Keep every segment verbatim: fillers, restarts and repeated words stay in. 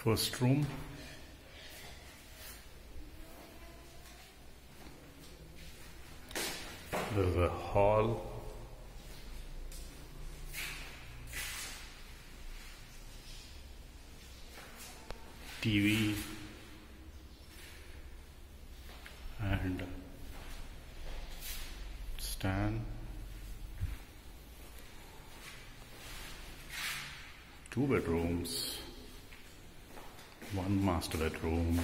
First room. There's a hall. T V and stand. Two bedrooms, one master bedroom.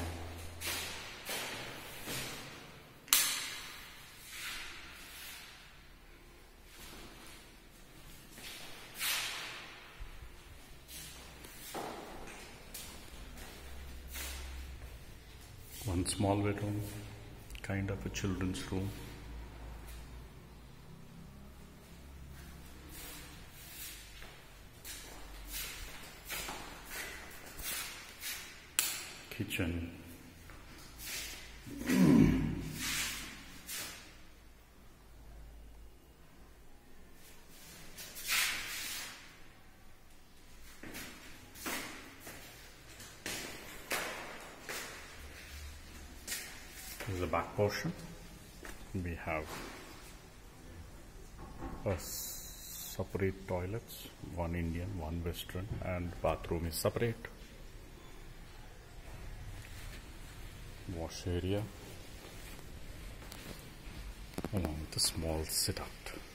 One small bedroom, kind of a children's room. Kitchen. This is the back portion. We have a separate toilets, one Indian, one Western, and bathroom is separate. Wash area along with a small sit-out.